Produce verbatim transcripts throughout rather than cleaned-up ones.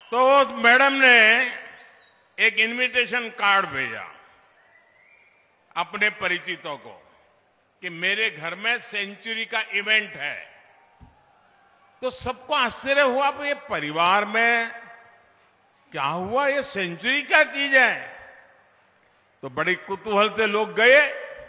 तो मैडम ने एक इनविटेशन कार्ड भेजा अपने परिचितों को कि मेरे घर में सेंचुरी का इवेंट है। तो सबको आश्चर्य हुआ कि ये परिवार में क्या हुआ, ये सेंचुरी क्या चीज है। तो बड़ी कुतूहल से लोग गए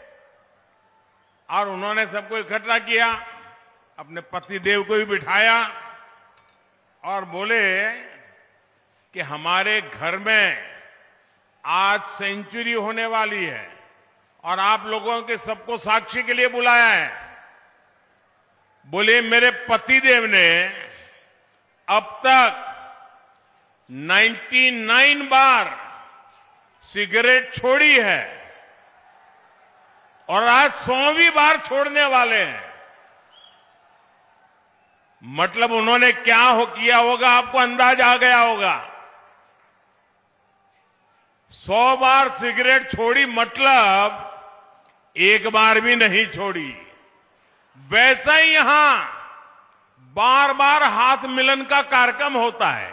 और उन्होंने सबको इकट्ठा किया, अपने पति देव को भी बिठाया और बोले कि हमारे घर में आज सेंचुरी होने वाली है और आप लोगों के सबको साक्षी के लिए बुलाया है। बोले मेरे पति देव ने अब तक निन्यानवे बार सिगरेट छोड़ी है और आज सौवीं बार छोड़ने वाले हैं। मतलब उन्होंने क्या हो किया होगा, आपको अंदाज आ गया होगा। सौ बार सिगरेट छोड़ी मतलब एक बार भी नहीं छोड़ी। वैसा ही यहां बार बार हाथ मिलन का कार्यक्रम होता है।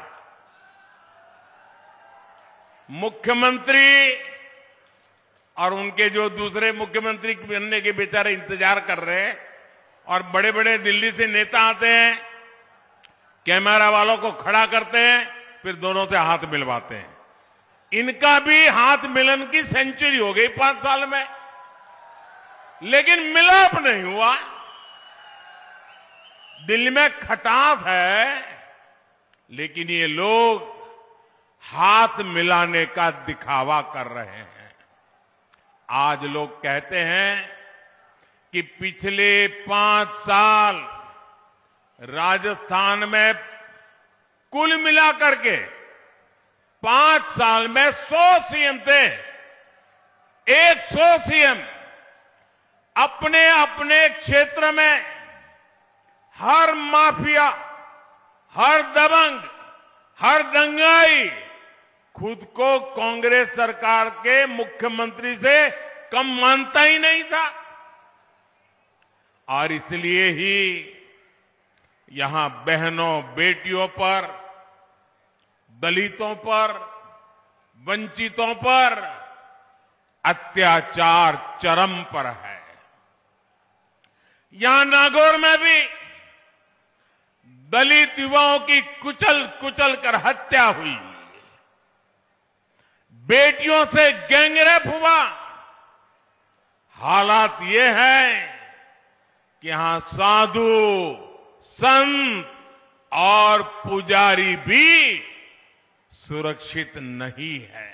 मुख्यमंत्री और उनके जो दूसरे मुख्यमंत्री बनने के बेचारे इंतजार कर रहे हैं और बड़े बड़े दिल्ली से नेता आते हैं, कैमरा वालों को खड़ा करते हैं, फिर दोनों से हाथ मिलवाते हैं। इनका भी हाथ मिलन की सेंचुरी हो गई पांच साल में, लेकिन मिलाप नहीं हुआ। दिल्ली में खटास है, लेकिन ये लोग हाथ मिलाने का दिखावा कर रहे हैं। आज लोग कहते हैं कि पिछले पांच साल राजस्थान में कुल मिलाकर के पांच साल में सौ सीएम थे। एक सौ सीएम अपने अपने क्षेत्र में हर माफिया, हर दबंग, हर दंगाई खुद को कांग्रेस सरकार के मुख्यमंत्री से कम मानता ही नहीं था। और इसलिए ही यहां बहनों बेटियों पर, दलितों पर, वंचितों पर अत्याचार चरम पर है। यहां नागौर में भी दलित युवाओं की कुचल कुचल कर हत्या हुई, बेटियों से गैंगरेप हुआ। हालात ये है कि यहां साधु, संत और पुजारी भी सुरक्षित नहीं है।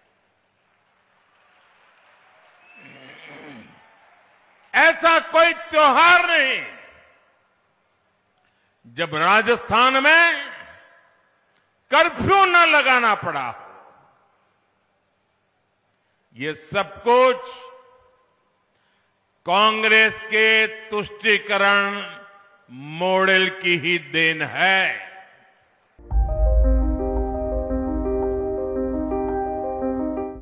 ऐसा कोई त्योहार नहीं जब राजस्थान में कर्फ्यू न लगाना पड़ा हो। ये सब कुछ कांग्रेस के तुष्टीकरण मॉडल की ही देन है।